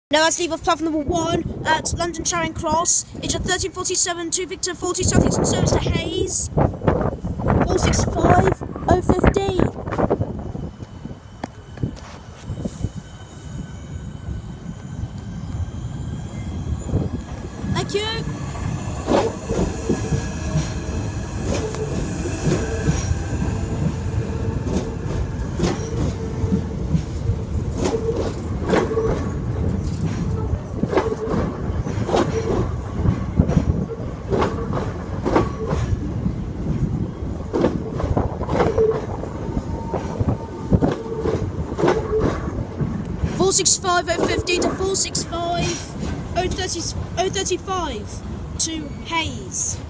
Now let's leave off platform number 1 at London Charing Cross. It's at 1347 to Victor 40 South Eastern Service to Hayes. 465 015. Thank you. Four 65 050 to 465 035 to Hayes.